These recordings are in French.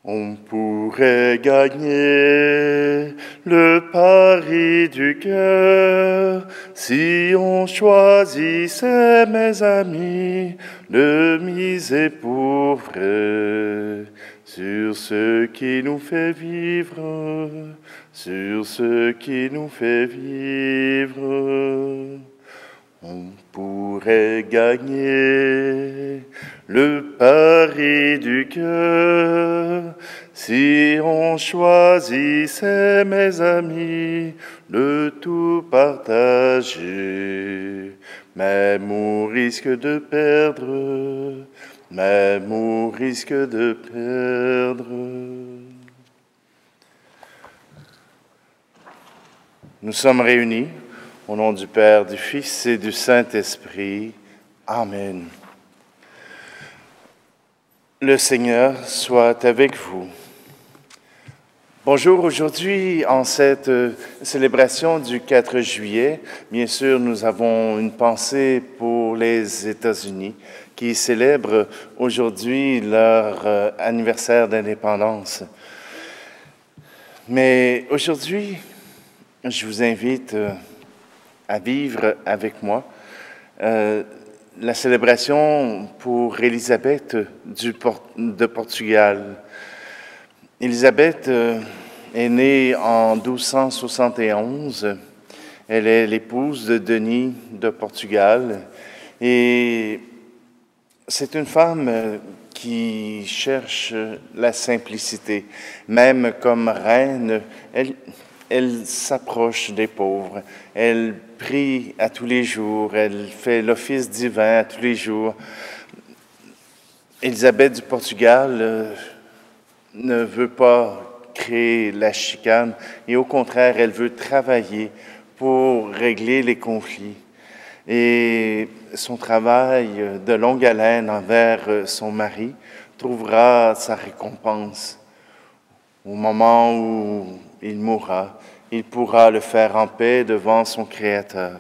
On pourrait gagner le pari du cœur si on choisissait, mes amis, de miser pour vrai sur ce qui nous fait vivre, sur ce qui nous fait vivre. On pourrait gagner le pari du cœur si on choisissait, mes amis, de tout partager, même au risque de perdre, même au risque de perdre. Nous sommes réunis au nom du Père, du Fils et du Saint-Esprit. Amen. Le Seigneur soit avec vous. Bonjour, aujourd'hui, en cette célébration du 4 juillet, bien sûr, nous avons une pensée pour les États-Unis qui célèbrent aujourd'hui leur anniversaire d'indépendance. Mais aujourd'hui, je vous invite à vivre avec moi la célébration pour Élisabeth de Portugal. Élisabeth est née en 1271. Elle est l'épouse de Denis de Portugal et c'est une femme qui cherche la simplicité. Même comme reine, elle s'approche des pauvres, elle prie à tous les jours, elle fait l'office divin à tous les jours. Élisabeth du Portugal ne veut pas créer la chicane et au contraire, elle veut travailler pour régler les conflits. Et son travail de longue haleine envers son mari trouvera sa récompense. Au moment où il mourra, il pourra le faire en paix devant son Créateur.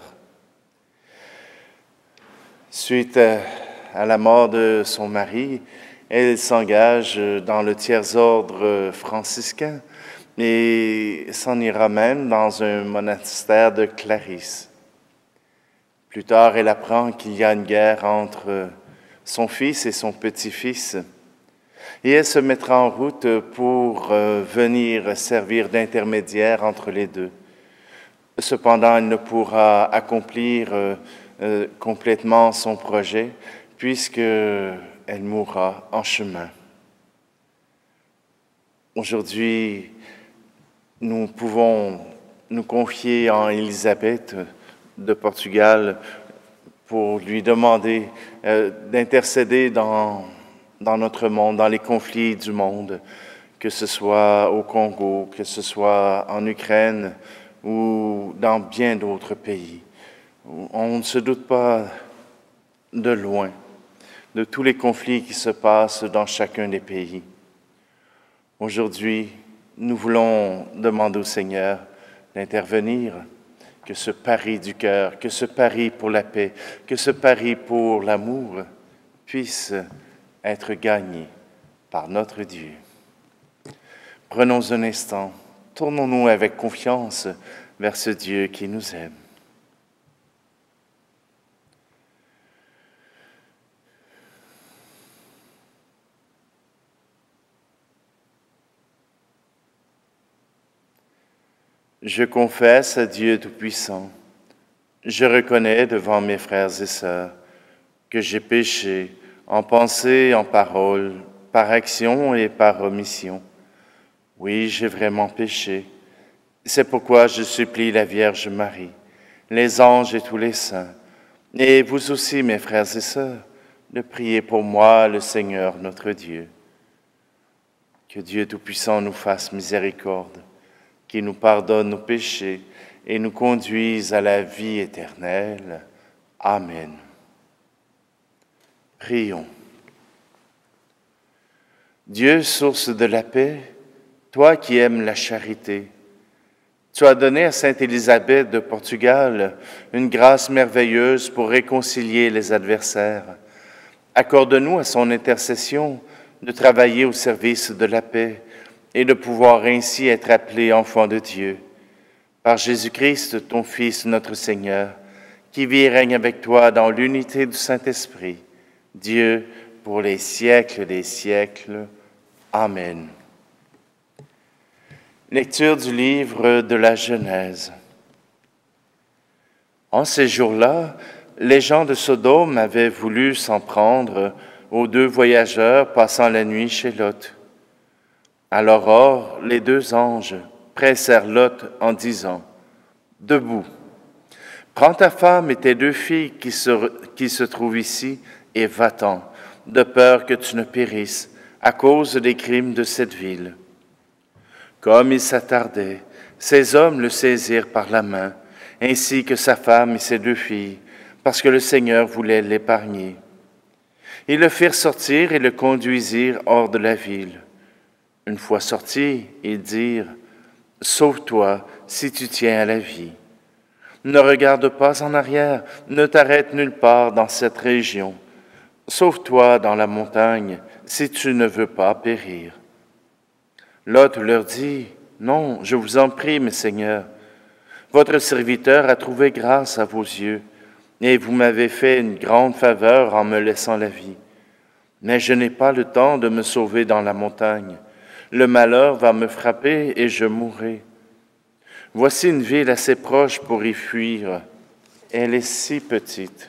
Suite à la mort de son mari, elle s'engage dans le tiers-ordre franciscain et s'en ira même dans un monastère de Clarisse. Plus tard, elle apprend qu'il y a une guerre entre son fils et son petit-fils. Et elle se mettra en route pour venir servir d'intermédiaire entre les deux. Cependant, elle ne pourra accomplir complètement son projet puisqu'elle mourra en chemin. Aujourd'hui, nous pouvons nous confier en Élisabeth de Portugal pour lui demander d'intercéder dans notre monde, dans les conflits du monde, que ce soit au Congo, que ce soit en Ukraine ou dans bien d'autres pays. On ne se doute pas de loin de tous les conflits qui se passent dans chacun des pays. Aujourd'hui, nous voulons demander au Seigneur d'intervenir, que ce pari du cœur, que ce pari pour la paix, que ce pari pour l'amour puisse être gagné par notre Dieu. Prenons un instant, tournons-nous avec confiance vers ce Dieu qui nous aime. Je confesse à Dieu Tout-Puissant, je reconnais devant mes frères et sœurs que j'ai péché en pensée, en parole, par action et par omission. Oui, j'ai vraiment péché. C'est pourquoi je supplie la Vierge Marie, les anges et tous les saints, et vous aussi, mes frères et sœurs, de prier pour moi, le Seigneur notre Dieu. Que Dieu Tout-Puissant nous fasse miséricorde, qu'il nous pardonne nos péchés et nous conduise à la vie éternelle. Amen. Prions. Dieu, source de la paix, toi qui aimes la charité, tu as donné à Sainte Élisabeth de Portugal une grâce merveilleuse pour réconcilier les adversaires. Accorde-nous à son intercession de travailler au service de la paix et de pouvoir ainsi être appelé enfant de Dieu. Par Jésus-Christ, ton Fils, notre Seigneur, qui vit et règne avec toi dans l'unité du Saint-Esprit, Dieu, pour les siècles des siècles. Amen. Lecture du livre de la Genèse. En ces jours-là, les gens de Sodome avaient voulu s'en prendre aux 2 voyageurs passant la nuit chez Lot. À l'aurore, les 2 anges pressèrent Lot en disant « Debout, prends ta femme et tes 2 filles qui se trouvent ici et va-t'en, de peur que tu ne périsses à cause des crimes de cette ville. » Comme il s'attardait, ces hommes le saisirent par la main, ainsi que sa femme et ses 2 filles, parce que le Seigneur voulait l'épargner. Ils le firent sortir et le conduisirent hors de la ville. Une fois sortis, ils dirent « Sauve-toi si tu tiens à la vie. Ne regarde pas en arrière, ne t'arrête nulle part dans cette région. Sauve-toi dans la montagne si tu ne veux pas périr. » Lot leur dit « Non, je vous en prie, mes seigneurs. Votre serviteur a trouvé grâce à vos yeux, et vous m'avez fait une grande faveur en me laissant la vie. Mais je n'ai pas le temps de me sauver dans la montagne. Le malheur va me frapper et je mourrai. Voici une ville assez proche pour y fuir. Elle est si petite.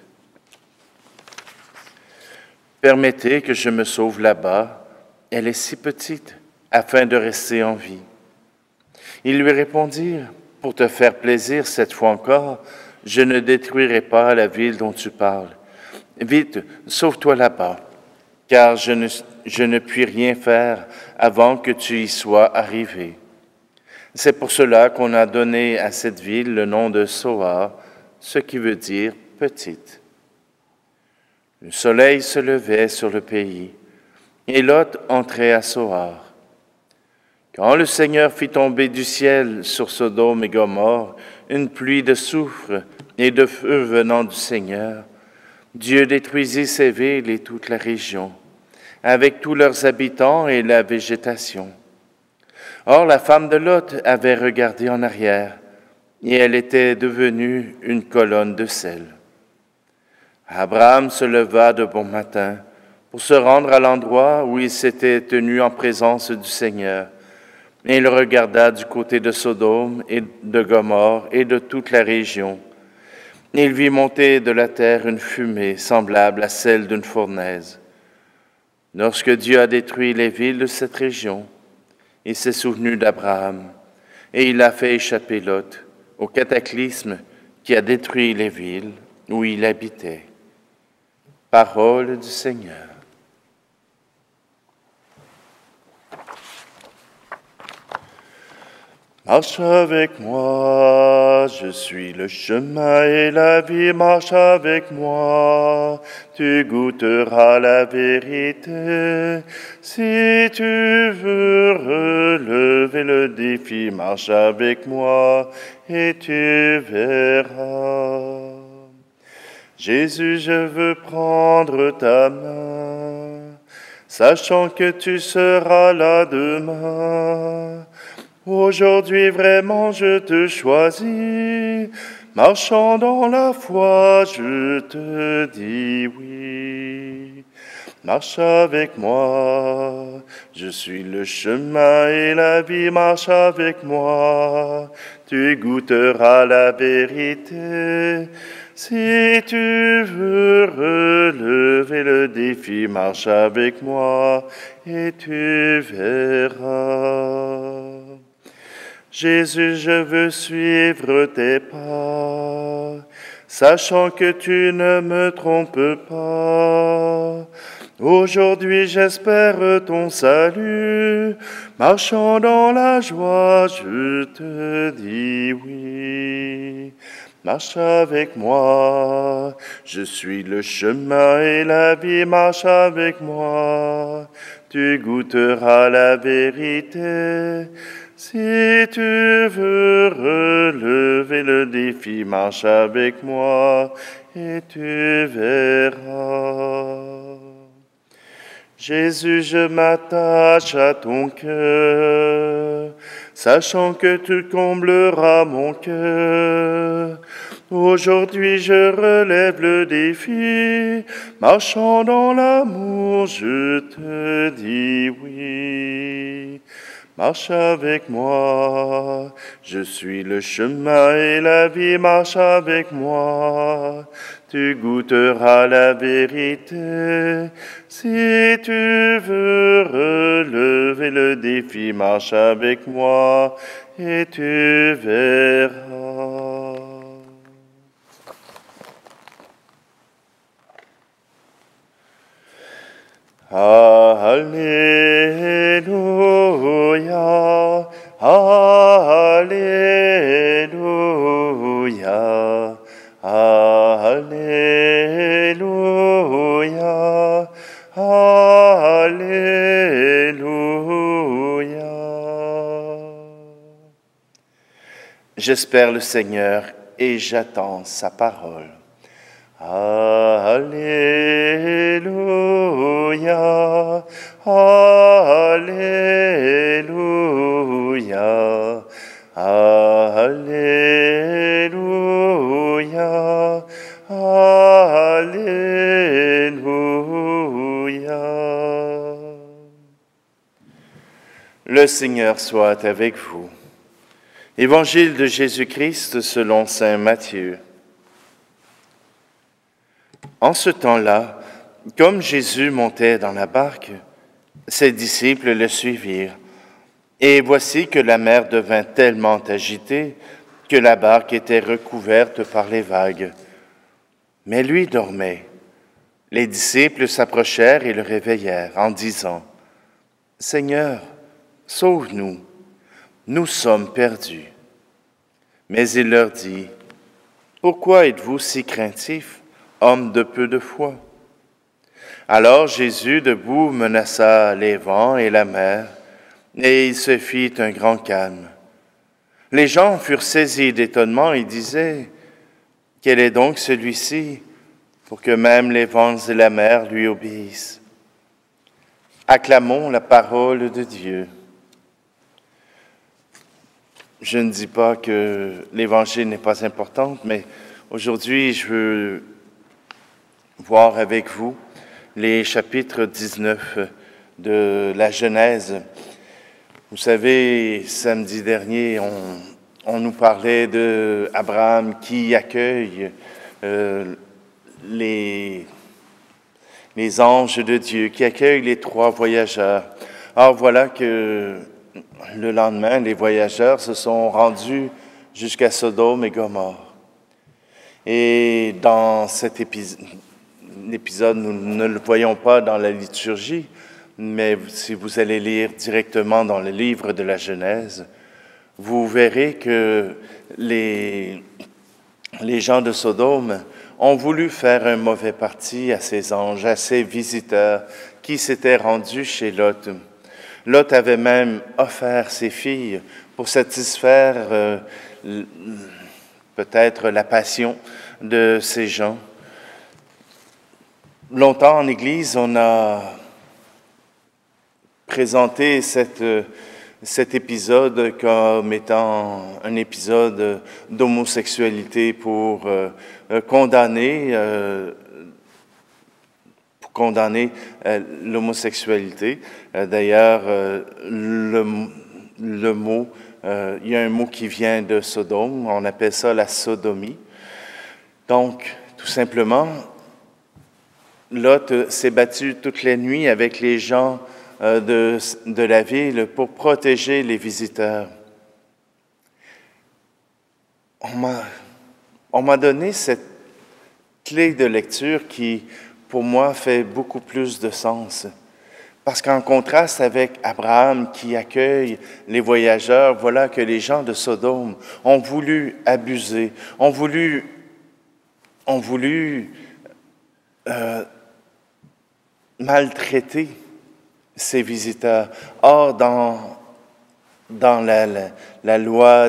Permettez que je me sauve là-bas. Elle est si petite, afin de rester en vie. » Ils lui répondirent, « Pour te faire plaisir cette fois encore, je ne détruirai pas la ville dont tu parles. Vite, sauve-toi là-bas, car je ne puis rien faire avant que tu y sois arrivé. » C'est pour cela qu'on a donné à cette ville le nom de Soar, ce qui veut dire « petite ». Le soleil se levait sur le pays, et Lot entrait à Soar. Quand le Seigneur fit tomber du ciel sur Sodome et Gomorrhe une pluie de soufre et de feu venant du Seigneur, Dieu détruisit ces villes et toute la région, avec tous leurs habitants et la végétation. Or, la femme de Lot avait regardé en arrière, et elle était devenue une colonne de sel. Abraham se leva de bon matin pour se rendre à l'endroit où il s'était tenu en présence du Seigneur. Et il regarda du côté de Sodome et de Gomorrhe et de toute la région. Il vit monter de la terre une fumée semblable à celle d'une fournaise. Lorsque Dieu a détruit les villes de cette région, il s'est souvenu d'Abraham et il a fait échapper Lot au cataclysme qui a détruit les villes où il habitait. Parole du Seigneur. Marche avec moi, je suis le chemin et la vie, marche avec moi, tu goûteras la vérité. Si tu veux relever le défi, marche avec moi et tu verras. Jésus, je veux prendre ta main, sachant que tu seras là demain. Aujourd'hui vraiment je te choisis, marchant dans la foi, je te dis oui. Marche avec moi, je suis le chemin et la vie, marche avec moi, tu goûteras la vérité. Si tu veux relever le défi, marche avec moi et tu verras. Jésus, je veux suivre tes pas, sachant que tu ne me trompes pas. Aujourd'hui, j'espère ton salut, marchant dans la joie, je te dis oui. Marche avec moi, je suis le chemin et la vie, marche avec moi, tu goûteras la vérité. Si tu veux relever le défi, marche avec moi et tu verras. Jésus, je m'attache à ton cœur, sachant que tu combleras mon cœur. Aujourd'hui, je relève le défi, marchant dans l'amour, je te dis oui. Marche avec moi, je suis le chemin et la vie, marche avec moi. Tu goûteras la vérité. Si tu veux relever le défi, marche avec moi et tu verras. Alléluia, Alléluia, Alléluia, Alléluia. J'espère le Seigneur et j'attends sa parole. Alléluia, Alléluia, Alléluia, Alléluia. Le Seigneur soit avec vous. Évangile de Jésus-Christ selon saint Matthieu. En ce temps-là, comme Jésus montait dans la barque, ses disciples le suivirent. Et voici que la mer devint tellement agitée que la barque était recouverte par les vagues. Mais lui dormait. Les disciples s'approchèrent et le réveillèrent en disant : « Seigneur, sauve-nous, nous sommes perdus. » Mais il leur dit : « Pourquoi êtes-vous si craintifs, hommes de peu de foi ?» Alors Jésus, debout, menaça les vents et la mer, et il se fit un grand calme. Les gens furent saisis d'étonnement et disaient : « Quel est donc celui-ci, pour que même les vents et la mer lui obéissent ?» Acclamons la parole de Dieu. Je ne dis pas que l'Évangile n'est pas important, mais aujourd'hui, je veux voir avec vous les chapitres 19 de la Genèse. Vous savez, samedi dernier, on nous parlait d'Abraham qui accueille les anges de Dieu, qui accueille les 3 voyageurs. Or, voilà que le lendemain, les voyageurs se sont rendus jusqu'à Sodome et Gomorrhe. Et dans cet épisode, nous ne le voyons pas dans la liturgie, mais si vous allez lire directement dans le livre de la Genèse, vous verrez que les gens de Sodome ont voulu faire un mauvais parti à ces anges, à ces visiteurs qui s'étaient rendus chez Lot. Lot avait même offert ses filles pour satisfaire peut-être la passion de ces gens. Longtemps en Église, on a présenté cet épisode comme étant un épisode d'homosexualité pour condamner l'homosexualité. D'ailleurs, le mot, il y a un mot qui vient de Sodome, on appelle ça la sodomie. Donc, tout simplement, Lot s'est battu toutes les nuits avec les gens de la ville pour protéger les visiteurs. On m'a donné cette clé de lecture qui, pour moi, fait beaucoup plus de sens. Parce qu'en contraste avec Abraham qui accueille les voyageurs, voilà que les gens de Sodome ont voulu abuser, ont voulu maltraiter ces visiteurs. Or, dans la loi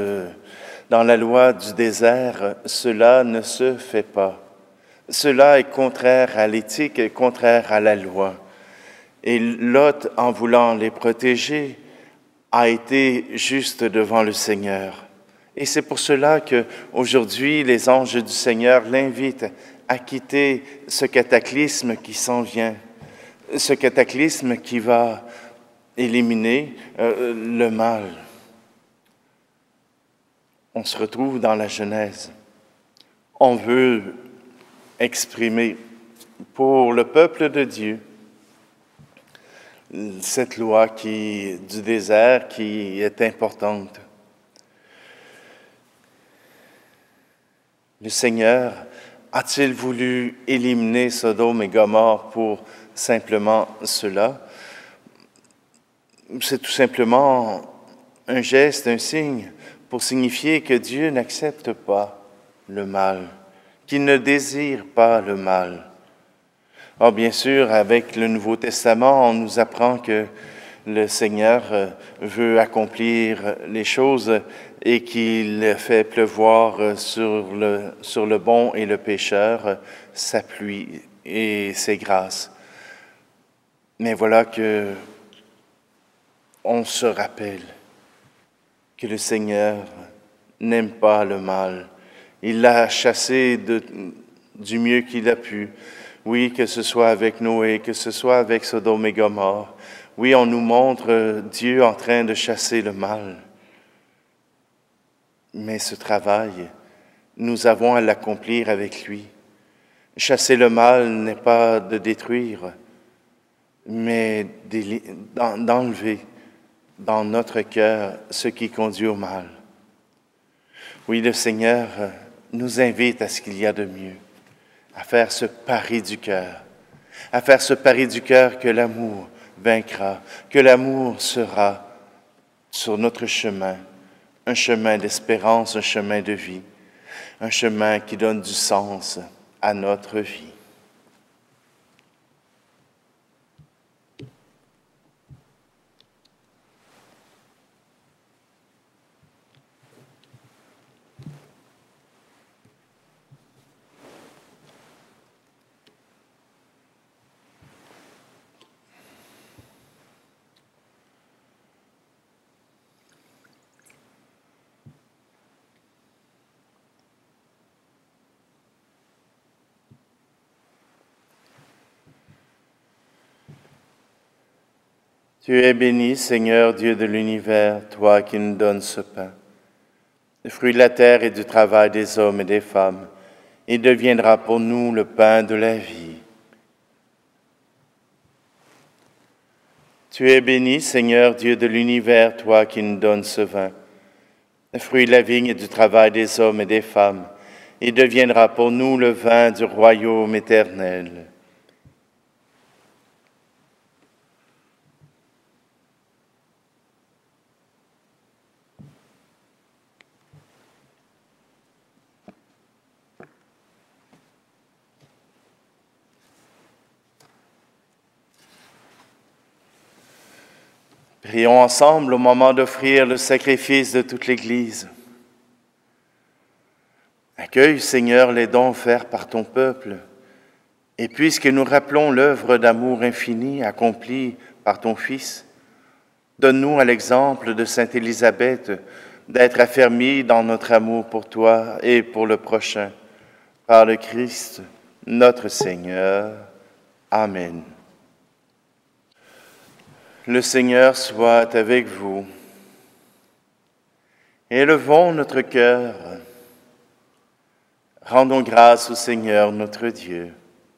du désert, cela ne se fait pas. Cela est contraire à l'éthique et contraire à la loi. Et Lot, en voulant les protéger, a été juste devant le Seigneur. Et c'est pour cela qu'aujourd'hui, les anges du Seigneur l'invitent à quitter ce cataclysme qui s'en vient, ce cataclysme qui va éliminer le mal. On se retrouve dans la Genèse. On veut exprimer pour le peuple de Dieu cette loi du désert qui est importante. Le Seigneur a-t-il voulu éliminer Sodome et Gomorrhe pour simplement cela? C'est tout simplement un geste, un signe pour signifier que Dieu n'accepte pas le mal, qu'il ne désire pas le mal. Or, bien sûr, avec le Nouveau Testament, on nous apprend que le Seigneur veut accomplir les choses et qu'il fait pleuvoir sur le bon et le pécheur sa pluie et ses grâces. Mais voilà que on se rappelle que le Seigneur n'aime pas le mal. Il l'a chassé du mieux qu'il a pu. Oui, que ce soit avec Noé, que ce soit avec Sodome et Gomorrhe. Oui, on nous montre Dieu en train de chasser le mal. Mais ce travail, nous avons à l'accomplir avec lui. Chasser le mal n'est pas de détruire, mais d'enlever dans notre cœur ce qui conduit au mal. Oui, le Seigneur nous invite à ce qu'il y a de mieux, à faire ce pari du cœur, que l'amour vaincra, que l'amour sera sur notre chemin, un chemin d'espérance, un chemin de vie, un chemin qui donne du sens à notre vie. Tu es béni, Seigneur Dieu de l'univers, toi qui nous donnes ce pain. Le fruit de la terre et du travail des hommes et des femmes, il deviendra pour nous le pain de la vie. Tu es béni, Seigneur Dieu de l'univers, toi qui nous donnes ce vin. Le fruit de la vigne et du travail des hommes et des femmes, il deviendra pour nous le vin du royaume éternel. Prions ensemble au moment d'offrir le sacrifice de toute l'Église. Accueille, Seigneur, les dons offerts par ton peuple, et puisque nous rappelons l'œuvre d'amour infini accomplie par ton Fils, donne-nous à l'exemple de sainte Élisabeth d'être affermis dans notre amour pour toi et pour le prochain, par le Christ, notre Seigneur. Amen. Le Seigneur soit avec vous. Élevons notre cœur. Rendons grâce au Seigneur notre Dieu.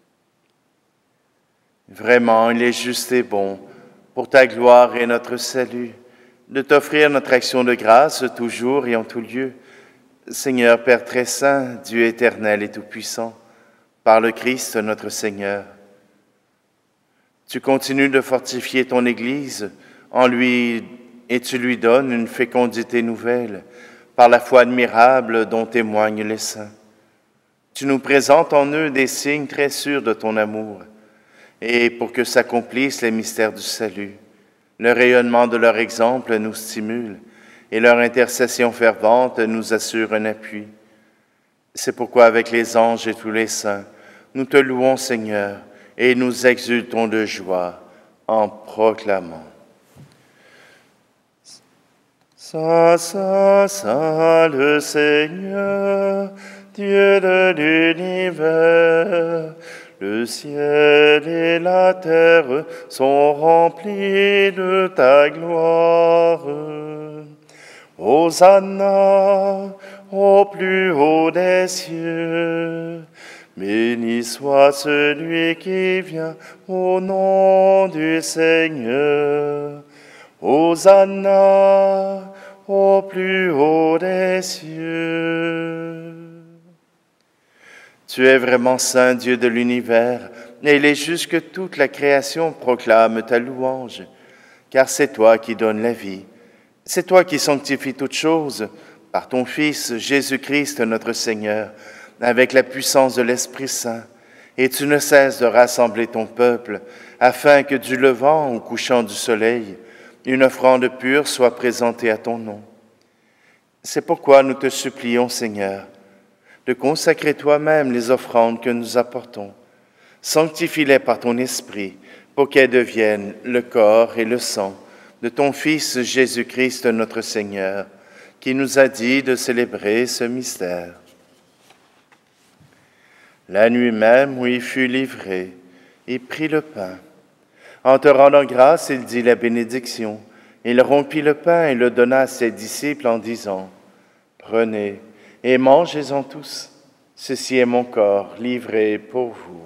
Vraiment, il est juste et bon, pour ta gloire et notre salut, de t'offrir notre action de grâce toujours et en tout lieu. Seigneur Père très saint, Dieu éternel et tout-puissant, par le Christ notre Seigneur. Tu continues de fortifier ton Église en lui et tu lui donnes une fécondité nouvelle par la foi admirable dont témoignent les saints. Tu nous présentes en eux des signes très sûrs de ton amour et pour que s'accomplissent les mystères du salut, le rayonnement de leur exemple nous stimule et leur intercession fervente nous assure un appui. C'est pourquoi avec les anges et tous les saints, nous te louons Seigneur, et nous exultons de joie en proclamant: Saint, Saint, Saint le Seigneur, Dieu de l'univers, le ciel et la terre sont remplis de ta gloire. Hosanna au plus haut des cieux. Béni soit celui qui vient au nom du Seigneur. Hosanna au plus haut des cieux. Tu es vraiment saint, Dieu de l'univers, et il est juste que toute la création proclame ta louange, car c'est toi qui donnes la vie. C'est toi qui sanctifies toutes choses par ton Fils Jésus-Christ notre Seigneur, avec la puissance de l'Esprit Saint, et tu ne cesses de rassembler ton peuple, afin que du levant au couchant du soleil, une offrande pure soit présentée à ton nom. C'est pourquoi nous te supplions, Seigneur, de consacrer toi-même les offrandes que nous apportons. Sanctifie-les par ton Esprit, pour qu'elles deviennent le corps et le sang de ton Fils Jésus-Christ notre Seigneur, qui nous a dit de célébrer ce mystère. La nuit même où il fut livré, il prit le pain. En te rendant grâce, il dit la bénédiction. Il rompit le pain et le donna à ses disciples en disant: Prenez et mangez-en tous. Ceci est mon corps livré pour vous.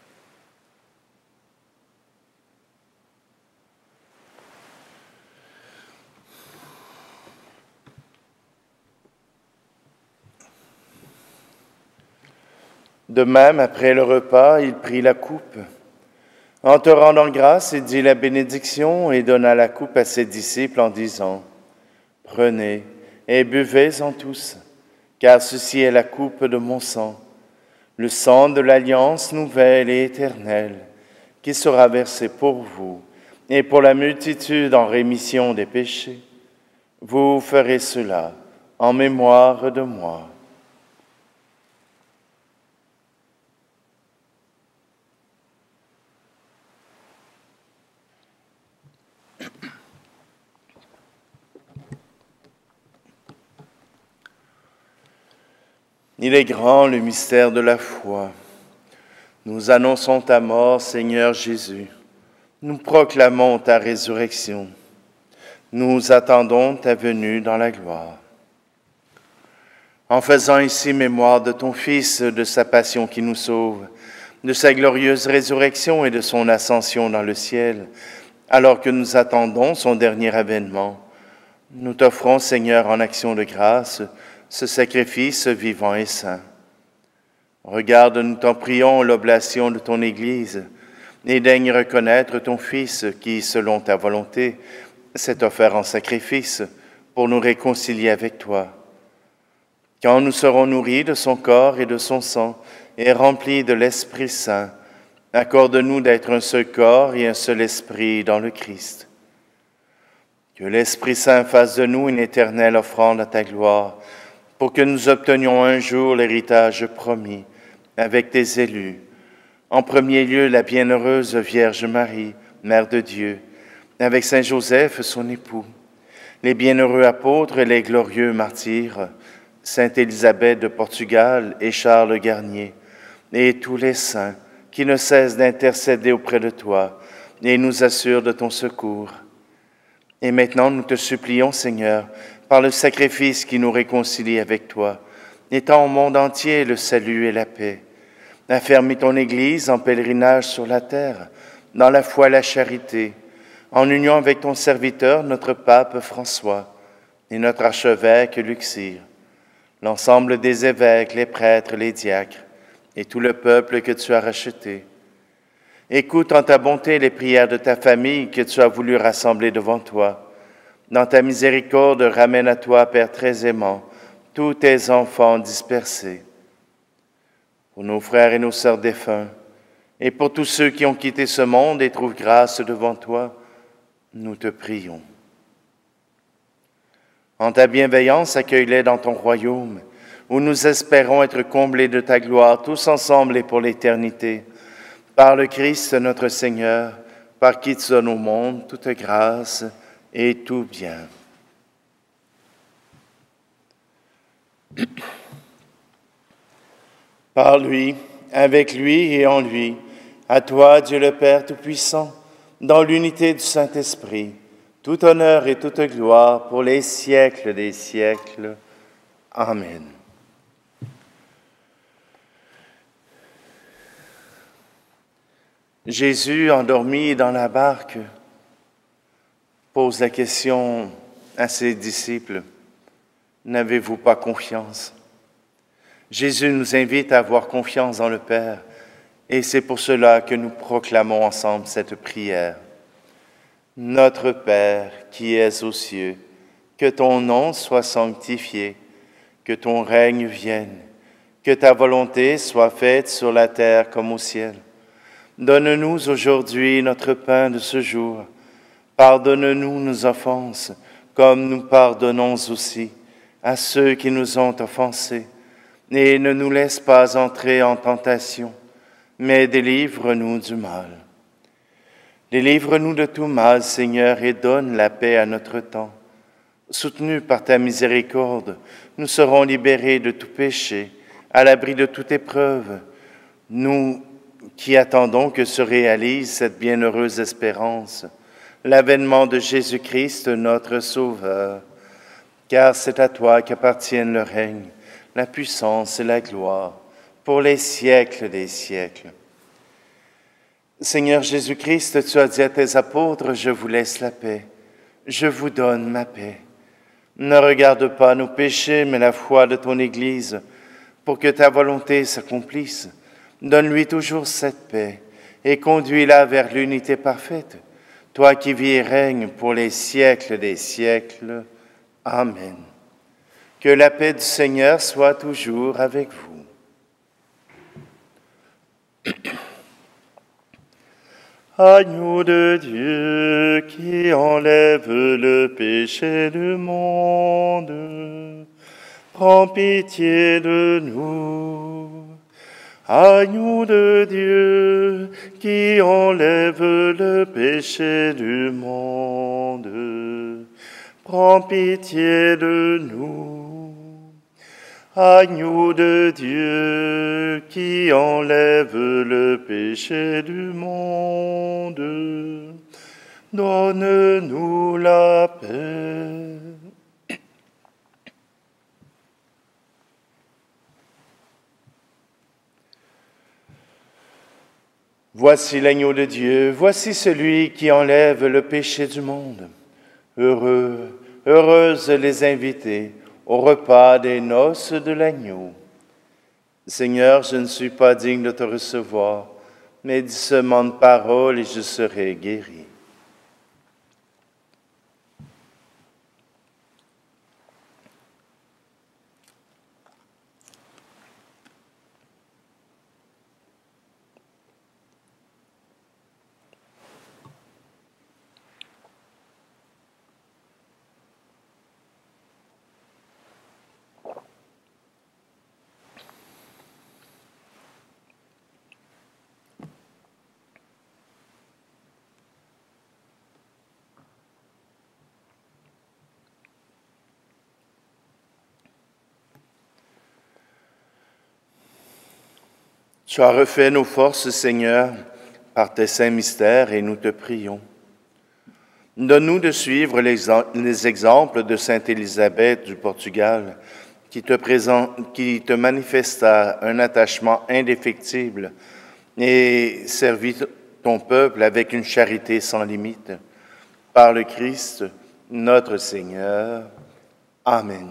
De même, après le repas, il prit la coupe. En te rendant grâce, il dit la bénédiction et donna la coupe à ses disciples en disant: Prenez et buvez-en tous, car ceci est la coupe de mon sang, le sang de l'alliance nouvelle et éternelle, qui sera versé pour vous et pour la multitude en rémission des péchés. Vous ferez cela en mémoire de moi. Il est grand le mystère de la foi. Nous annonçons ta mort, Seigneur Jésus. Nous proclamons ta résurrection. Nous attendons ta venue dans la gloire. En faisant ici mémoire de ton Fils, de sa passion qui nous sauve, de sa glorieuse résurrection et de son ascension dans le ciel, alors que nous attendons son dernier avènement, nous t'offrons, Seigneur, en action de grâce, ce sacrifice vivant et saint. Regarde, nous t'en prions, l'oblation de ton Église, et daigne reconnaître ton Fils qui, selon ta volonté, s'est offert en sacrifice pour nous réconcilier avec toi. Quand nous serons nourris de son corps et de son sang et remplis de l'Esprit Saint, accorde-nous d'être un seul corps et un seul esprit dans le Christ. Que l'Esprit Saint fasse de nous une éternelle offrande à ta gloire, pour que nous obtenions un jour l'héritage promis avec tes élus. En premier lieu, la bienheureuse Vierge Marie, Mère de Dieu, avec Saint Joseph, son époux, les bienheureux apôtres et les glorieux martyrs, Sainte Élisabeth de Portugal et Charles Garnier, et tous les saints qui ne cessent d'intercéder auprès de toi et nous assurent de ton secours. Et maintenant, nous te supplions, Seigneur, par le sacrifice qui nous réconcilie avec toi, étends au monde entier le salut et la paix. Affermis ton Église en pèlerinage sur la terre, dans la foi et la charité, en union avec ton serviteur, notre pape François, et notre archevêque Luxire, l'ensemble des évêques, les prêtres, les diacres, et tout le peuple que tu as racheté. Écoute en ta bonté les prières de ta famille que tu as voulu rassembler devant toi. Dans ta miséricorde, ramène à toi, Père très aimant, tous tes enfants dispersés. Pour nos frères et nos sœurs défunts, et pour tous ceux qui ont quitté ce monde et trouvent grâce devant toi, nous te prions. En ta bienveillance, accueille-les dans ton royaume, où nous espérons être comblés de ta gloire, tous ensemble et pour l'éternité. Par le Christ notre Seigneur, par qui tu donnes au monde toute grâce et tout bien. Par lui, avec lui et en lui, à toi, Dieu le Père Tout-Puissant, dans l'unité du Saint-Esprit, tout honneur et toute gloire pour les siècles des siècles. Amen. Jésus, endormi dans la barque, pose la question à ses disciples. N'avez-vous pas confiance? Jésus nous invite à avoir confiance dans le Père, et c'est pour cela que nous proclamons ensemble cette prière. Notre Père qui es aux cieux, que ton nom soit sanctifié, que ton règne vienne, que ta volonté soit faite sur la terre comme au ciel. Donne-nous aujourd'hui notre pain de ce jour. Pardonne-nous nos offenses, comme nous pardonnons aussi à ceux qui nous ont offensés. Et ne nous laisse pas entrer en tentation, mais délivre-nous du mal. Délivre-nous de tout mal, Seigneur, et donne la paix à notre temps. Soutenus par ta miséricorde, nous serons libérés de tout péché, à l'abri de toute épreuve. Nous qui attendons que se réalise cette bienheureuse espérance, l'avènement de Jésus-Christ, notre Sauveur. Car c'est à toi qu'appartiennent le règne, la puissance et la gloire, pour les siècles des siècles. Seigneur Jésus-Christ, tu as dit à tes apôtres, « Je vous laisse la paix, je vous donne ma paix. » Ne regarde pas nos péchés, mais la foi de ton Église, pour que ta volonté s'accomplisse. Donne-lui toujours cette paix et conduis-la vers l'unité parfaite, toi qui vis et règnes pour les siècles des siècles. Amen. Que la paix du Seigneur soit toujours avec vous. Agneau de Dieu qui enlève le péché du monde, prends pitié de nous. Agneau de Dieu qui enlève le péché du monde, prends pitié de nous. Agneau de Dieu qui enlève le péché du monde, donne-nous la paix. Voici l'agneau de Dieu, voici celui qui enlève le péché du monde. Heureux, heureuses les invités au repas des noces de l'agneau. Seigneur, je ne suis pas digne de te recevoir, mais dis seulement une parole et je serai guéri. Tu as refait nos forces, Seigneur, par tes saints mystères et nous te prions. Donne-nous de suivre les exemples de Sainte Élisabeth du Portugal, qui te manifesta un attachement indéfectible et servit ton peuple avec une charité sans limite. Par le Christ, notre Seigneur. Amen.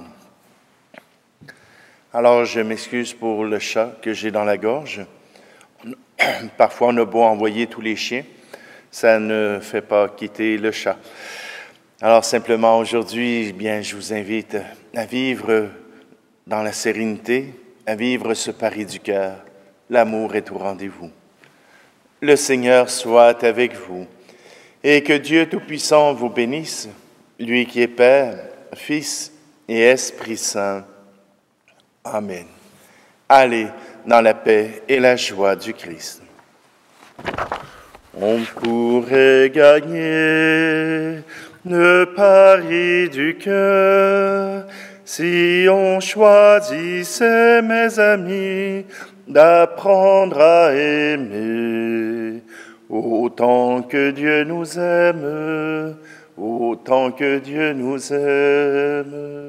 Alors, je m'excuse pour le chat que j'ai dans la gorge. Parfois, on a beau envoyer tous les chiens, ça ne fait pas quitter le chat. Alors, simplement, aujourd'hui, bien, je vous invite à vivre dans la sérénité, à vivre ce pari du cœur. L'amour est au rendez-vous. Le Seigneur soit avec vous et que Dieu Tout-Puissant vous bénisse, lui qui est Père, Fils et Esprit Saint. Amen. Allez dans la paix et la joie du Christ. On pourrait gagner le pari du cœur si on choisissait, mes amis, d'apprendre à aimer autant que Dieu nous aime, autant que Dieu nous aime.